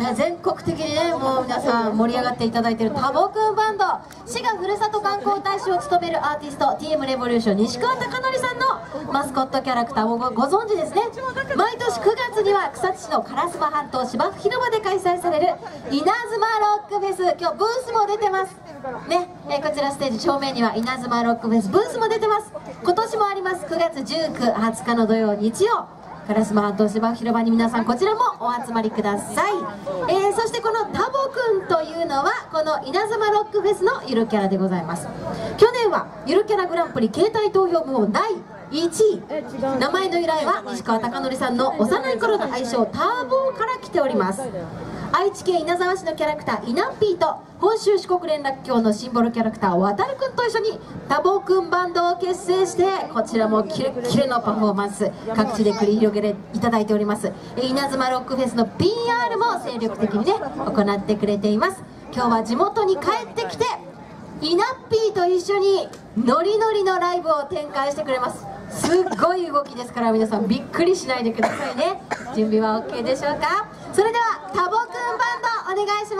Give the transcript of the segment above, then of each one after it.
全国的にね、もう皆さん盛り上がっていただいているタボくんバンド、滋賀ふるさと観光大使を務めるアーティスト TM レボリューション西川貴教さんのマスコットキャラクターをご存知ですね。毎年9月には草津市の烏丸半島芝生広場で開催される稲妻ロックフェス、今日ブースも出てますね。こちらステージ正面には稲妻ロックフェスブースも出てます。今年もあります。9月19、20日の土曜日曜、烏丸半島芝生広場に皆さんこちらもお集まりください。そしてこのタボくんというのはこの稲妻ロックフェスのゆるキャラでございます。去年はゆるキャラグランプリ携帯投票部門第1位。名前の由来は西川貴教さんの幼い頃の愛称ターボーから来ております。愛知県稲沢市のキャラクターイナンピーと本州四国連絡協のシンボルキャラクターわたるくんと一緒にタボくんバンドを結成して、こちらもキレッキレのパフォーマンス各地で繰り広げていただいております。稲妻ロックフェスの PR も精力的にね行ってくれています。今日は地元に帰ってきてイナッピーと一緒にノリノリのライブを展開してくれます。すっごい動きですから皆さんびっくりしないでくださいね。準備は OK でしょうか。それではタボくんバンドお願いします。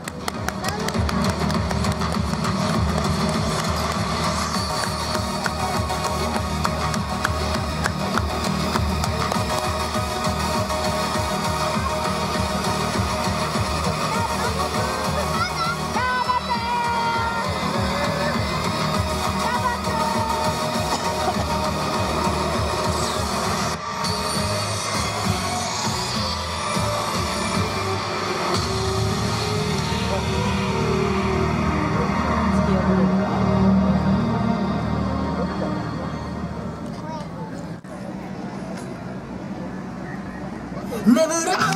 眠る想い集めた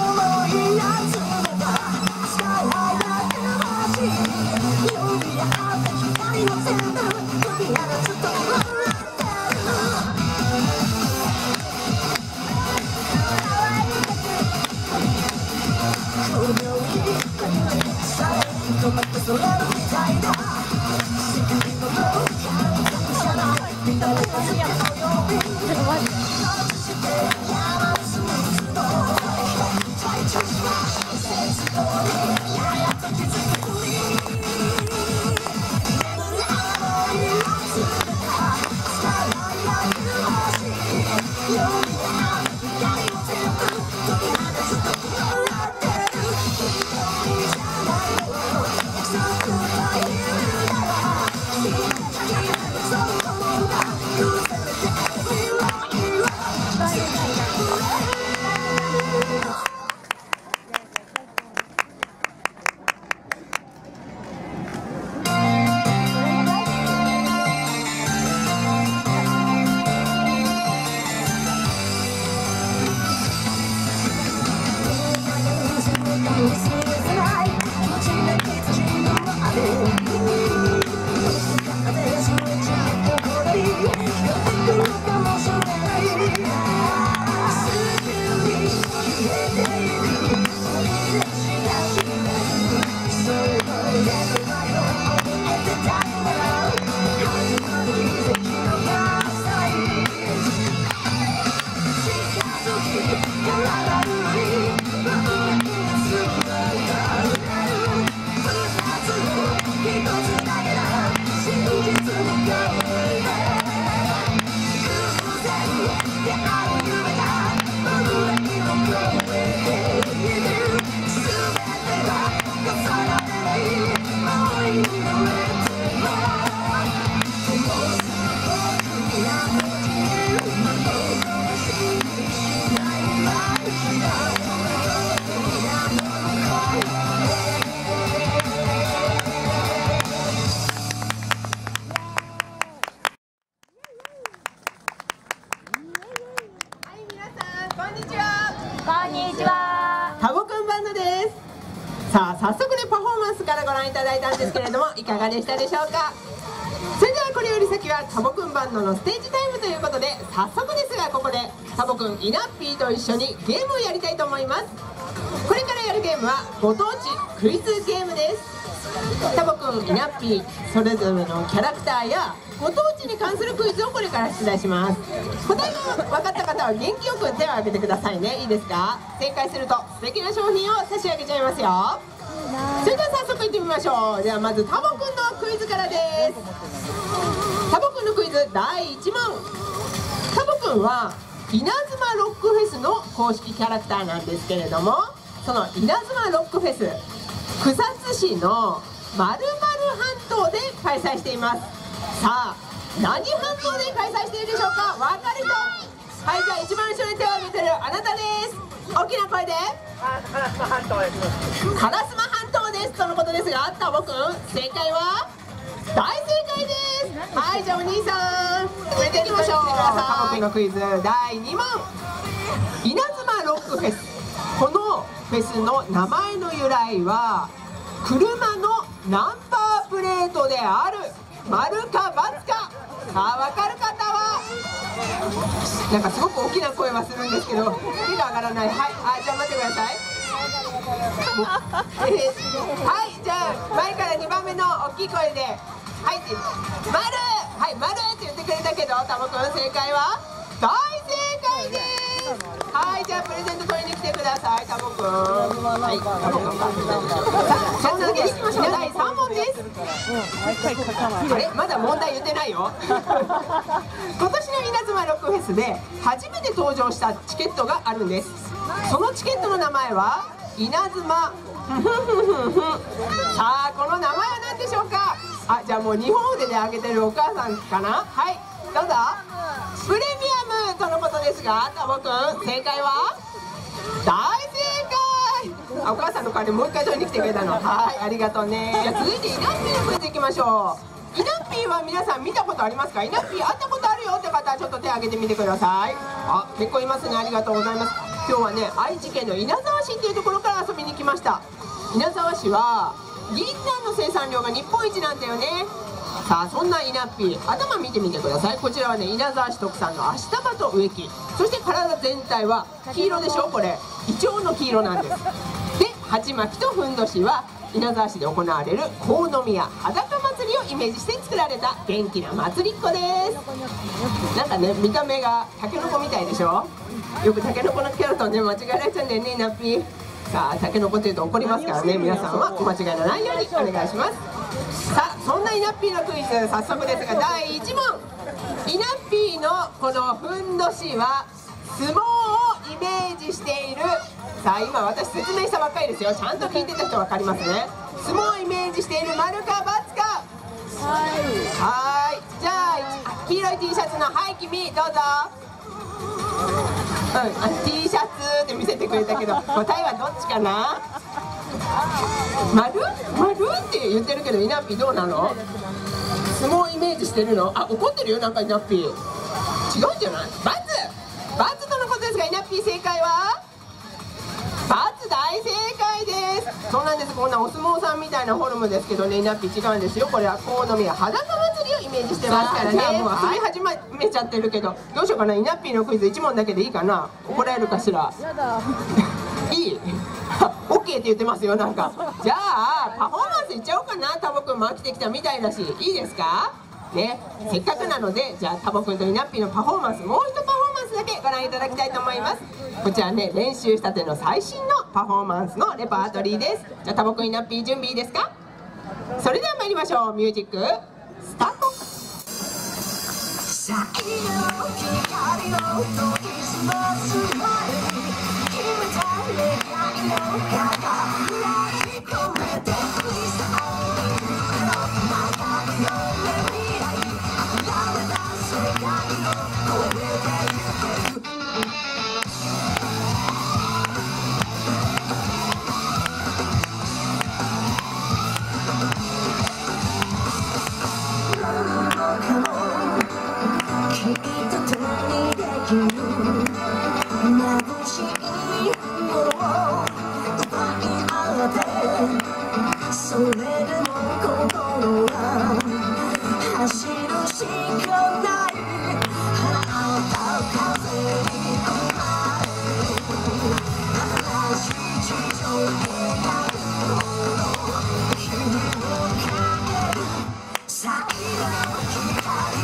スカイハイなく橋、指やった光の全部振り放つと笑ってる。不病にされ止まってそれるみたいだ。仕組みのローキャンプじゃないみんなで助けのようにして山すぐのタボくんバンドです。さあ早速ねパフォーマンスからご覧いただいたんですけれどもいかがでしたでしょうか。それではこれより先はタボくんバンドのステージタイムということで、早速ですがここでタボくんイナッピーと一緒にゲームをやりたいと思います。これからやるゲームはご当地クイズゲームです。タボくんイナッピーそれぞれのキャラクターやご当地に関するクイズをこれから出題します。答えが分かった方は元気よく手を挙げてくださいね。いいですか？正解すると素敵な商品を差し上げちゃいますよ。それでは早速いってみましょう。ではまずタボくんのクイズからです。タボくんのクイズ第1問。タボくんは稲妻ロックフェスの公式キャラクターなんですけれども、その稲妻ロックフェス、草津市の〇〇半島で開催しています。さあ何半島で開催しているでしょうか？分かる人。はい、じゃあ一番後ろに手を挙げてるあなたです。大きな声で。 烏丸半島です。 烏丸半島ですとのことですが、タボくん正解は大正解です。はい、じゃあお兄さん触れていきましょう。タボくんのクイズ第2問。稲妻ロックフェス、このフェスの名前の由来は車のナンバープレートである。丸か×か。さあ分かる方は。なんかすごく大きな声はするんですけど手が上がらない。はい、じゃあ待ってください。はい、じゃあ前から2番目の大きい声で「はい」って「丸」「はい、丸」って言ってくれたけど、タボくん正解は大正解です。はい、じゃあプレゼント取りに来てください、タボくん。はい、タボくんさあ続きいきましょう。第3問です。あれ、まだ問題言ってないよ。今年の稲妻ロックフェスで初めて登場したチケットがあるんです。そのチケットの名前は稲妻さあこの名前は何でしょうか？あ、じゃあもう日本腕で挙げてるお母さんかな。はい、どうぞ。プレミアムとのことですが、タボくん正解は大正解。お母さんの代わりもう一回取りに来てくれたの。はい、ありがとうね。じゃあ続いてイナッピーのクイズいきましょう。イナッピーは皆さん見たことありますか？イナッピー会ったことあるよって方はちょっと手を挙げてみてください。あ、結構いますね。ありがとうございます。今日はね、愛知県の稲沢市っていうところから遊びに来ました。稲沢市は銀杏の生産量が日本一なんだよね。さあそんなイナッピー、頭見てみてください。こちらはね、稲沢市特産のアシタバと植木、そして体全体は黄色でしょ。これイチョウの黄色なんです。で鉢巻きとふんどしは稲沢市で行われる国宮裸祭りをイメージして作られた元気な祭りっ子です。なんかね、見た目がタケノコみたいでしょ。よくタケノコのキャラとね間違えられちゃうんだよね、イナッピー。さあタケノコっていうと怒りますからね、皆さんはお間違いのないようにお願いします。さあそんなイナッピーのクイズ、早速ですが第1問。イナッピーのこのふんどしは相撲をイメージしている。さあ今私説明したばっかりですよ。ちゃんと聞いてた人分かりますね。相撲をイメージしている丸か×か。はい、じゃあ黄色い T シャツのはい君どうぞ。T シャツって見せてくれたけど答えはどっちかな。丸って言ってるけどイナッピーどうなの？相撲をイメージしてるの？あ、怒ってるよなんかイナッピー。違うんじゃない？×とのことですが、イナッピー正解は×大正解です。そうなんです。こんなお相撲さんみたいなフォルムですけどね、イナッピー違うんですよ。これは国宮裸祭りをイメージしてますからね。もう遊び始めちゃってるけど、どうしようかな。イナッピーのクイズ1問だけでいいかな。怒られるかしら。いいオッケーって言ってますよなんか。じゃあパフォーマンスいっちゃおうかな。タボくんも飽きてきたみたいだし、いいですかね。せっかくなので、じゃあタボくんとイナッピーのパフォーマンス、もう一パフォーマンスだけご覧いただきたいと思います。こちらね、練習したての最新のパフォーマンスのレパートリーです。じゃあタボくん、イナッピー準備いいですか？それでは参りましょう。ミュージックスタート。 それでも心は走るしかない。あなた風に生まれ新しい地上になるほど君を変える最後の光。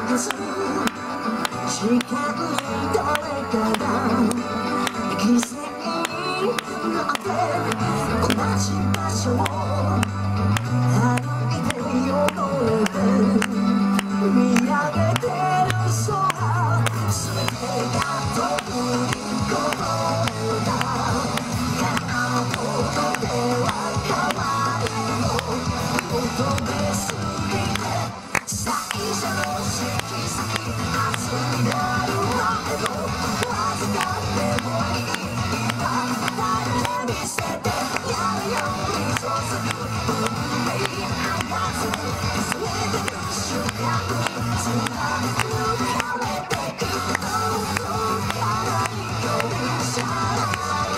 す時間に誰かが犠牲になって同じ場所を歩いて汚れて見上げてる空全てが遠いことだ叶うことでは変わりを求めすぎて最初の色彩熱になる前のわずかでもいい今だけ見せてやるように注ぐ運命操る全ての瞬間につなぐかれてくどこからによりしゃない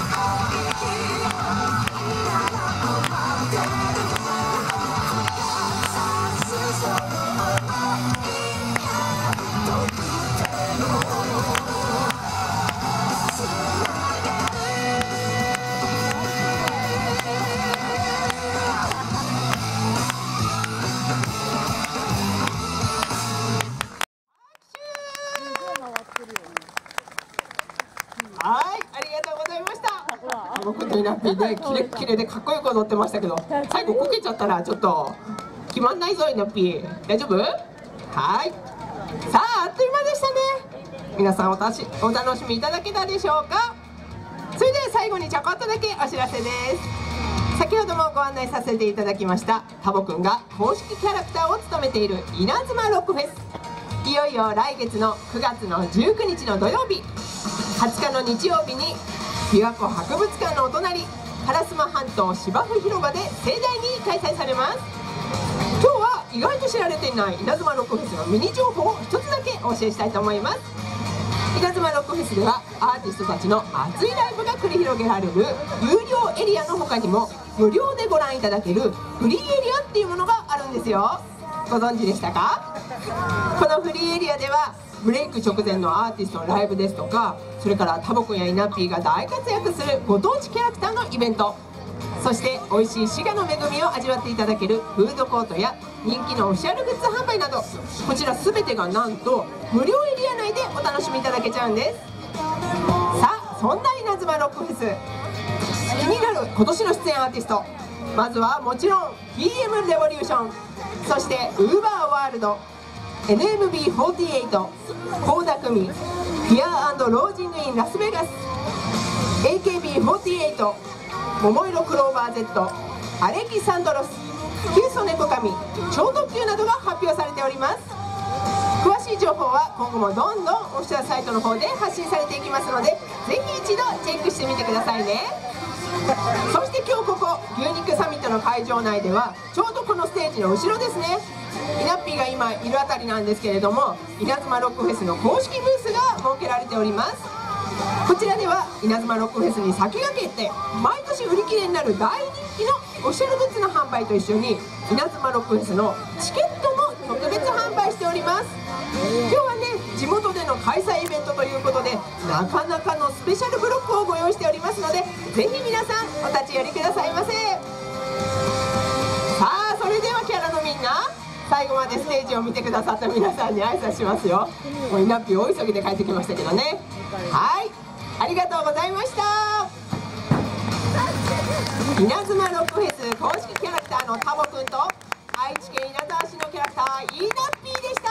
今だと待ってるさすそのままいや遠くてもつなげるはい、ありがとうございました。僕とイナッピーでキレッキレでかっこよく踊ってましたけど、最後こけちゃったらちょっと決まんないぞイナッピー。大丈夫？はい。さあ、あっという間でしたね。皆さんお楽しみいただけたでしょうか。それでは最後にちょこっとだけお知らせです。先ほどもご案内させていただきましたタボくんが公式キャラクターを務めている稲妻ロックフェス、いよいよ来月の9月の19日の土曜日、20日の日曜日に琵琶湖博物館のお隣烏丸半島芝生広場で盛大に開催されます。今日は意外と知られていない稲妻ロックフェスのミニ情報を一つだけお教えしたいと思います。稲妻ロックフェスではアーティストたちの熱いライブが繰り広げられる有料エリアの他にも無料でご覧いただけるフリーエリアっていうものがあるんですよ。ご存知でしたか？このフリーエリアではブレイク直前のアーティストのライブですとか、それからタボくんやイナッピーが大活躍するご当地キャラクターのイベント、そして美味しい滋賀の恵みを味わっていただけるフードコートや人気のオフィシャルグッズ販売など、こちら全てがなんと無料エリア内でお楽しみいただけちゃうんです。さあ、そんな稲妻ロックフェス気になる今年の出演アーティスト、まずはもちろん TM レボリューション、そして UVERワールド、 NMB48、 倖田來未、フィア&ロージングインラスベガス、 AKB48、 桃色クローバー Z、 アレキサンドロス、キュウソネコカミ、超特急などが発表されております。詳しい情報は今後もどんどんオフィシャルサイトの方で発信されていきますので、ぜひ一度チェックしてみてくださいね。そして今日ここ牛肉サミットの会場内ではちょうどこのステージの後ろですね、イナッピーが今いるあたりなんですけれども、稲妻ロックフェスの公式ブースが設けられております。こちらでは稲妻ロックフェスに先駆けて毎年売り切れになる大人気のオフィシャルグッズの販売と一緒に稲妻ロックフェスのチケットも特別販売しております。今日はね、地元での開催イベントということでなかなかのスペシャルブロックをご用意しておりますので、ぜひ皆さんお立ち寄りくださいませ。さあ、それではキャラのみんな、最後までステージを見てくださった皆さんに挨拶しますよ。もうイナッピー大急ぎで帰ってきましたけどね。はい、ありがとうございました。稲妻ロックフェス公式キャラクターのタボくんと愛知県稲沢市のキャラクターイナッピーでした。